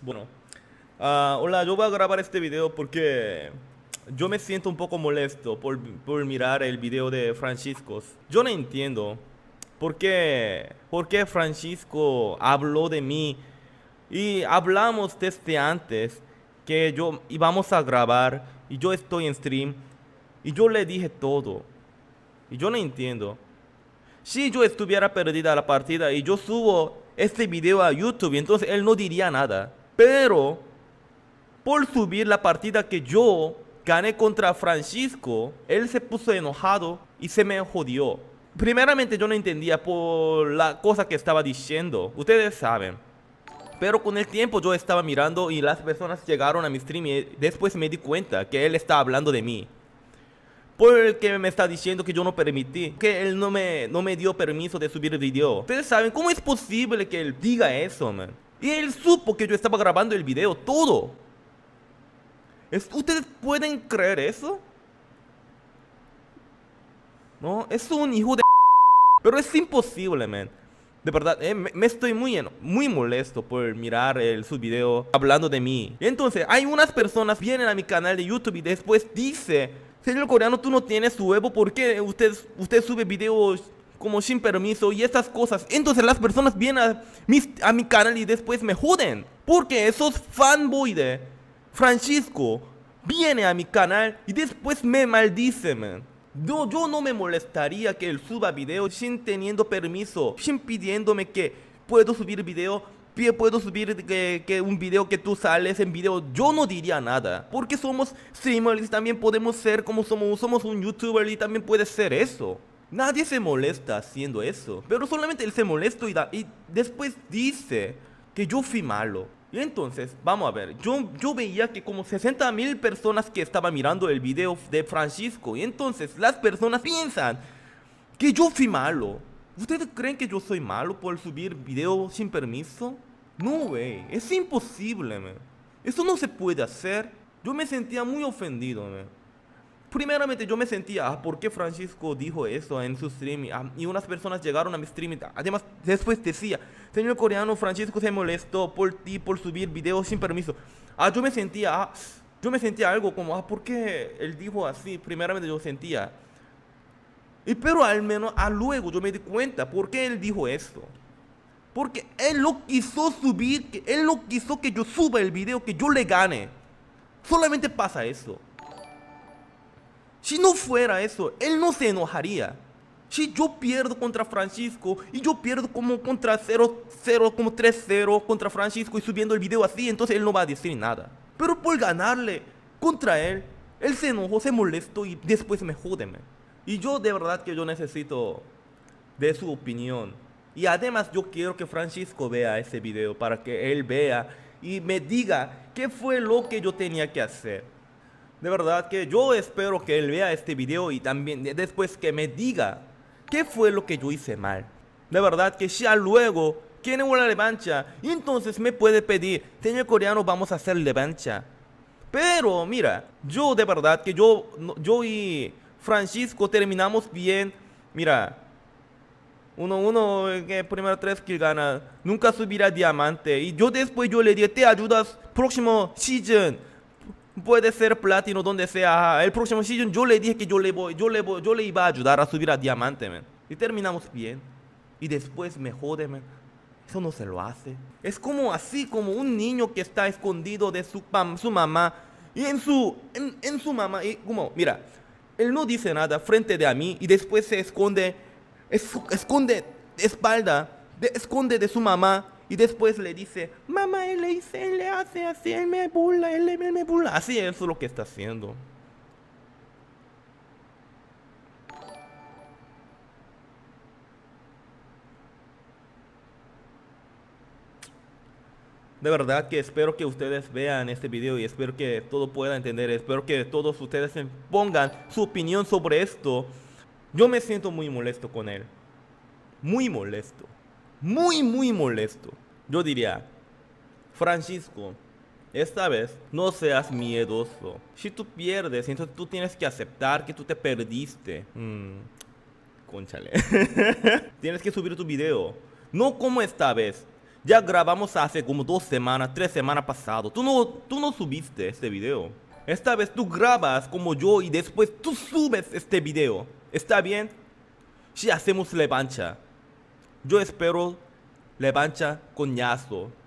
Bueno, hola, yo voy a grabar este video porque yo me siento un poco molesto por mirar el video de Francisco. Yo no entiendo por qué Francisco habló de mí y hablamos desde antes que yo íbamos a grabar y yo estoy en stream y yo le dije todo y yo no entiendo. Si yo estuviera perdida la partida y yo subo este video a YouTube, entonces él no diría nada. Pero por subir la partida que yo gané contra Francisco, él se puso enojado y se me jodió. Primeramente yo no entendía por la cosa que estaba diciendo, ustedes saben. Pero con el tiempo yo estaba mirando y las personas llegaron a mi stream y después me di cuenta que él estaba hablando de mí. Porque me está diciendo que yo no permití, que él no me dio permiso de subir el video. Ustedes saben, ¿cómo es posible que él diga eso, man? Y él supo que yo estaba grabando el video, todo. ¿Ustedes pueden creer eso? No, es un hijo de... Pero es imposible, man. De verdad, me estoy muy molesto por mirar su video hablando de mí. Entonces, hay unas personas que vienen a mi canal de YouTube y después dice: señor coreano, tú no tienes huevo, ¿por qué usted sube videos como sin permiso y estas cosas? Entonces las personas vienen a mi canal y después me joden. Porque esos fanboy de Francisco viene a mi canal y después me maldice, man. Yo no me molestaría que él suba video sin teniendo permiso, sin pidiéndome que puedo subir video, puedo subir que un video que tú sales en video. Yo no diría nada, porque somos streamers y también podemos ser como somos un youtuber y también puede ser eso. Nadie se molesta haciendo eso, pero solamente él se molesta y después dice que yo fui malo. Y entonces, vamos a ver, yo veía que como 60.000 personas que estaban mirando el video de Francisco. Y entonces las personas piensan que yo fui malo. ¿Ustedes creen que yo soy malo por subir video sin permiso? No, güey, es imposible, man. Eso no se puede hacer. Yo me sentía muy ofendido, man. Primeramente yo me sentía, ¿por qué Francisco dijo eso en su stream? Y unas personas llegaron a mi stream. Además, después decía: señor coreano, Francisco se molestó por ti por subir videos sin permiso. Yo me sentía algo como, ¿por qué él dijo así? Primeramente yo sentía. Pero al menos luego yo me di cuenta por qué él dijo esto. Porque él no quiso subir, él no quiso que yo suba el video, que yo le gane. Solamente pasa eso. Si no fuera eso, él no se enojaría. Si yo pierdo contra Francisco y yo pierdo como contra 0-0, como 3-0 contra Francisco y subiendo el video así, entonces él no va a decir nada. Pero por ganarle contra él se enojó, se molestó y después me jode, man. Y yo de verdad que yo necesito de su opinión. Y además yo quiero que Francisco vea ese video para que él vea y me diga qué fue lo que yo tenía que hacer. De verdad que yo espero que él vea este video y también después que me diga qué fue lo que yo hice mal. De verdad que ya luego quiere una revancha y entonces me puede pedir: señor coreano, vamos a hacer revancha. Pero mira, yo de verdad que yo y Francisco terminamos bien. Mira, uno que primero 3 kills gana, nunca subirá diamante. Y yo después yo le dije: te ayudas próximo season. Puede ser platino, donde sea. El próximo season yo le dije que yo le iba a ayudar a subir a diamante, man. Y terminamos bien. Y después me jode, man. Eso no se lo hace. Es como así, como un niño que está escondido de su mamá. Y en su mamá. Y como, mira, él no dice nada frente de a mí. Y después se esconde. Esconde esconde de su mamá. Y después le dice: mamá, él le hace así, él me burla, él me burla. Así eso es lo que está haciendo. De verdad que espero que ustedes vean este video y espero que todo pueda entender. Espero que todos ustedes pongan su opinión sobre esto. Yo me siento muy molesto con él. Muy molesto. Muy molesto. Yo diría: Francisco, esta vez no seas miedoso. Si tú pierdes, entonces tú tienes que aceptar que tú te perdiste. Cónchale. Tienes que subir tu video. No como esta vez. Ya grabamos hace como 2 semanas, 3 semanas pasado. Tú no subiste este video. Esta vez tú grabas como yo y después tú subes este video. ¿Está bien? Si hacemos revancha. Yo espero revancha con Yasuo.